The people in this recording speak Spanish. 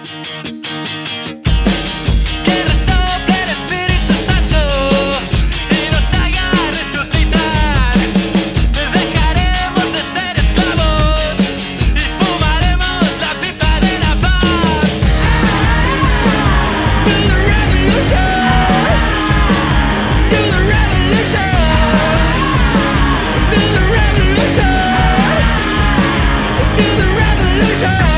Que resople el Espíritu Santo y nos haga resucitar. Dejaremos de ser esclavos y fumaremos la pipa de la paz. To the revolution, to the revolution, to the revolution, to the revolution.